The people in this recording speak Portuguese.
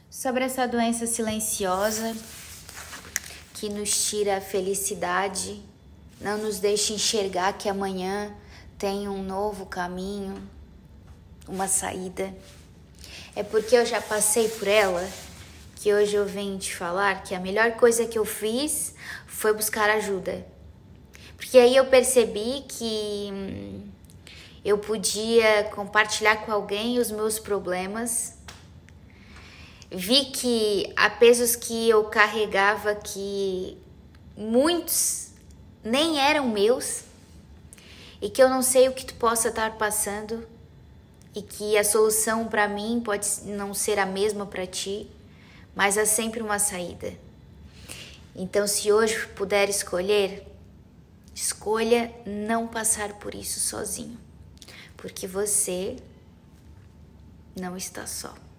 sobre essa doença silenciosa que nos tira a felicidade, não nos deixa enxergar que amanhã tem um novo caminho, uma saída. É porque eu já passei por ela que hoje eu venho te falar que a melhor coisa que eu fiz foi buscar ajuda. Porque aí eu percebi que eu podia compartilhar com alguém os meus problemas. Vi que há pesos que eu carregava que muitos nem eram meus e que eu não sei o que tu possa estar passando e que a solução para mim pode não ser a mesma para ti, mas há sempre uma saída. Então, se hoje puder escolher, escolha não passar por isso sozinho, porque você não está só.